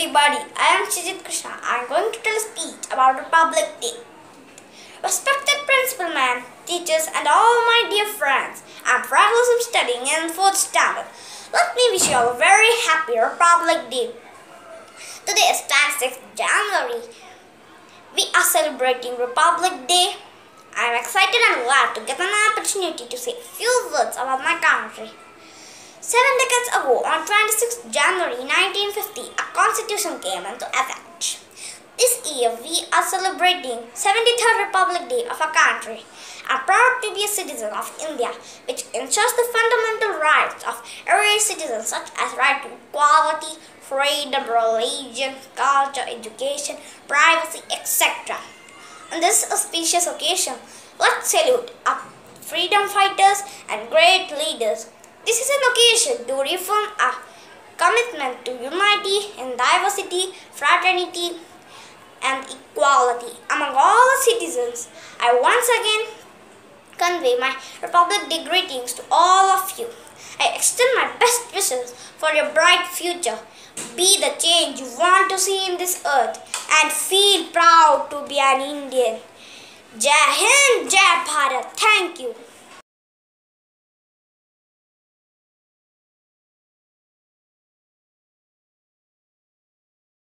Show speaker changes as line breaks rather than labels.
everybody, I am Shijit Krishna. I am going to tell a speech about Republic Day. Respected principal ma'am, teachers and all my dear friends, I am Pragasam studying in 4th standard. Let me wish you all a very happy Republic Day. Today is 26th January. We are celebrating Republic Day. I am excited and glad to get an opportunity to say a few words about my country. 7 decades ago, on 26th January 1950, a constitution came into effect. This year, we are celebrating 73rd Republic Day of our country. I am proud to be a citizen of India, which ensures the fundamental rights of every citizen, such as right to equality, freedom, religion, culture, education, privacy, etc. On this auspicious occasion, let's salute our freedom fighters and great leaders. This is an occasion to reaffirm our commitment to unity in diversity, fraternity, and equality among all the citizens. I once again convey my Republic Day greetings to all of you. I extend my best wishes for your bright future. Be the change you want to see in this earth and feel proud to be an Indian. Jai Hind, Jai Bharat. Thank you.